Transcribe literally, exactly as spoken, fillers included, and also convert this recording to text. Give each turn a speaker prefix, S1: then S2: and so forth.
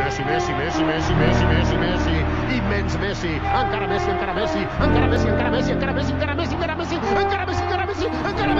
S1: Messi, Messi, Messi, Messi, Messi, Messi, Messi, immens Messi, encara Messi, encara Messi, encara Messi, encara Messi, encara Messi, encara Messi, encara Messi, encara Messi, encara Messi, encara